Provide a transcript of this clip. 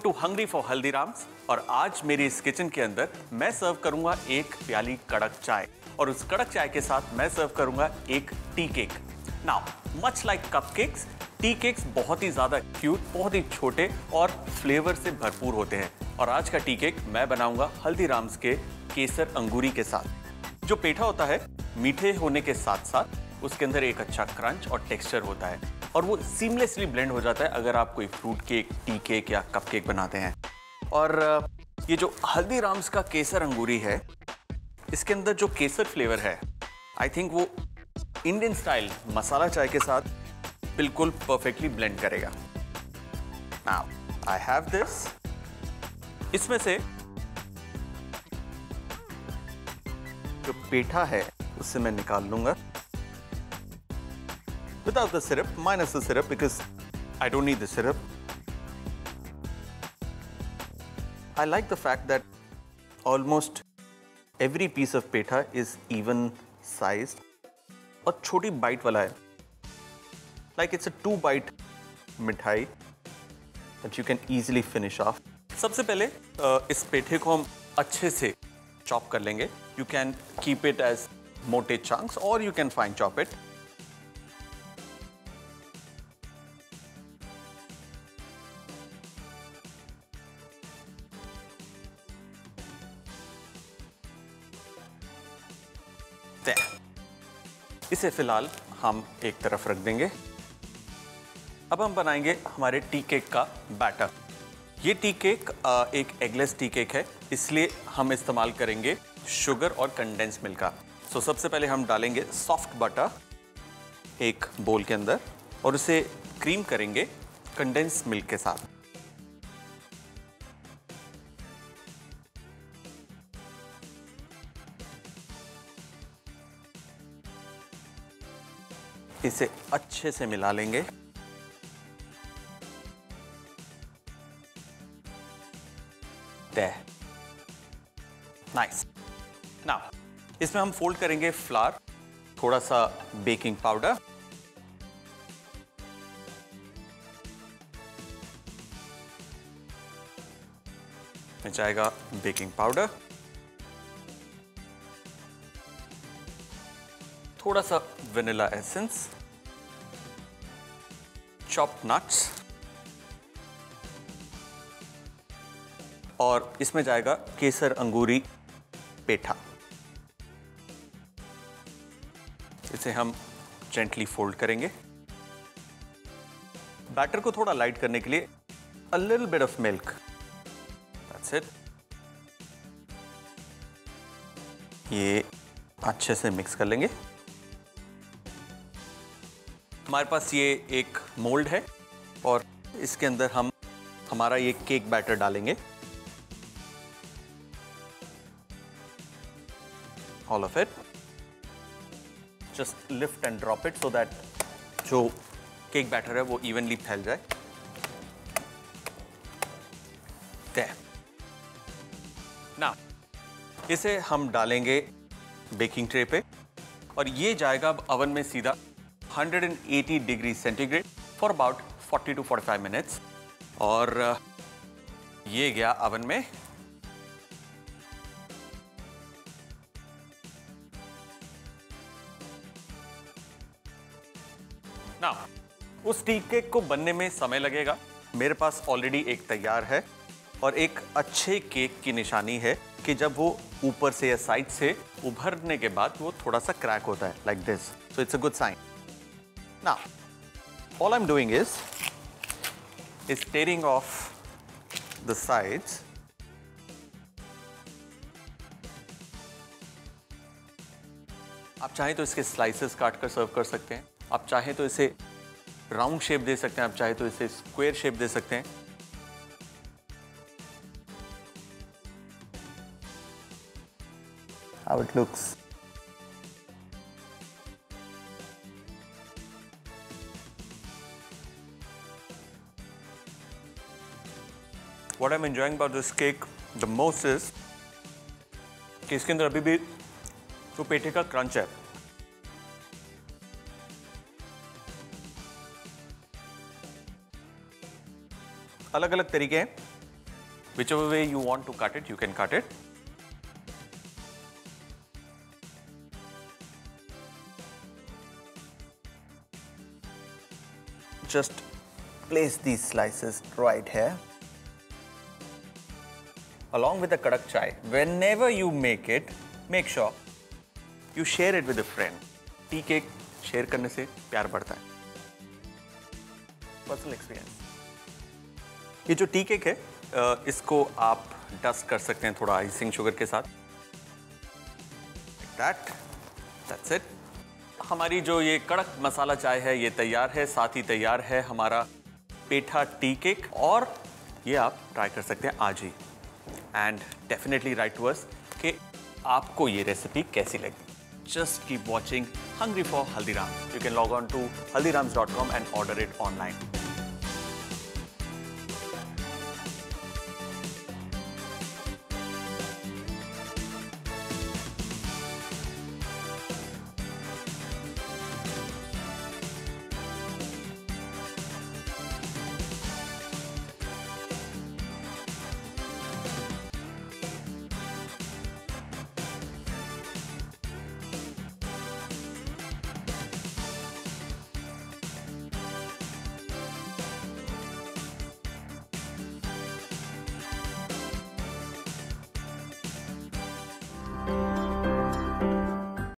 To hungry for Haldiram's. और आज मेरी इस किचन के अंदर मैं सर्व करूंगा एक प्याली कड़क चाय, और उस कड़क चाय के साथ मैं सर्व करूंगा एक tea cake. Now much like cupcakes, tea cakes बहुत ही ज्यादा क्यूट, बहुत ही छोटे और फ्लेवर से भरपूर होते हैं। और आज का टी केक मैं बनाऊंगा हल्दीराम्स के केसर अंगूरी के साथ। जो पेठा होता है मीठे होने के साथ साथ उसके अंदर एक अच्छा क्रंच और टेक्सचर होता है, और वो सीमलेसली ब्लेंड हो जाता है अगर आप कोई फ्रूट केक, टी केक या कप केक बनाते हैं। और ये जो हल्दीराम्स का केसर अंगूरी है, इसके अंदर जो केसर फ्लेवर है, आई थिंक वो इंडियन स्टाइल मसाला चाय के साथ बिल्कुल परफेक्टली ब्लेंड करेगा। Now I have this. इसमें से जो पेठा है उससे मैं निकाल लूंगा without the syrup, minus the syrup because I don't need the syrup. I like the fact that almost every piece of petha is even sized और छोटी बाइट वाला है, like it's a 2-bite मिठाई that you can easily finish off. सबसे पहले इस पेठे को हम अच्छे से चॉप कर लेंगे। You can keep it as मोटे chunks or you can fine chop it. इसे फिलहाल हम एक तरफ रख देंगे। अब हम बनाएंगे हमारे टी केक का बैटर। ये टी केक एक एगलेस टी केक है, इसलिए हम इस्तेमाल करेंगे शुगर और कंडेंस मिल्क का। सो सबसे पहले हम डालेंगे सॉफ्ट बटर एक बोल के अंदर और उसे क्रीम करेंगे कंडेंस मिल्क के साथ। इसे अच्छे से मिला लेंगे। नाइस। नाउ इसमें हम फोल्ड करेंगे फ्लावर, थोड़ा सा बेकिंग पाउडर, में जाएगा बेकिंग पाउडर, थोड़ा सा वेनिला एसेंस, चॉप्ड नट्स, और इसमें जाएगा केसर अंगूरी पेठा। इसे हम जेंटली फोल्ड करेंगे। बैटर को थोड़ा लाइट करने के लिए a little bit of milk, that's it. ये अच्छे से मिक्स कर लेंगे। हमारे पास ये एक मोल्ड है और इसके अंदर हम हमारा ये केक बैटर डालेंगे, all of it. Just lift and drop it so that जो केक बैटर है वो इवनली फैल जाए। ना इसे हम डालेंगे बेकिंग ट्रे पे और ये जाएगा अब अवन में सीधा 180 degree centigrade for about 40 to 45 minutes. और ये गया अवन में। ना उस टी केक को बनने में समय लगेगा। मेरे पास ऑलरेडी एक तैयार है और एक अच्छे केक की निशानी है कि जब वो ऊपर से या साइड से उभरने के बाद वो थोड़ा सा क्रैक होता है, like this. So it's a good sign. Now, all I'm doing is tearing off the sides. आप चाहें तो इसके स्लाइसेस काट कर सर्व कर सकते हैं, आप चाहें तो इसे राउंड शेप दे सकते हैं, आप चाहें तो इसे स्क्वायर शेप दे सकते हैं। How it looks. What I'm enjoying about this cake the most is कि इसके अंदर अभी भी जो पेठे का क्रंच है, अलग अलग तरीके हैं Whichever way you want to cut it, you can cut it. Just place these slices right here. Along with the kadak chai, whenever you make it, make sure you share it with a friend. Tea cake share करने से प्यार बढ़ता है. Personal experience. ये जो T cake है, इसको आप डस्ट कर सकते हैं थोड़ा आइसिंग शुगर के साथ. That's it. हमारी जो ये कड़क मसाला चाय है ये तैयार है. साथ ही तैयार है हमारा पेठा टी केक, और ये आप ट्राई कर सकते हैं आज ही. And definitely write to us कि आपको ये रेसिपी कैसी लगी. Just keep watching Hungry for Haldirams. You can log on to haldirams.com and order it online.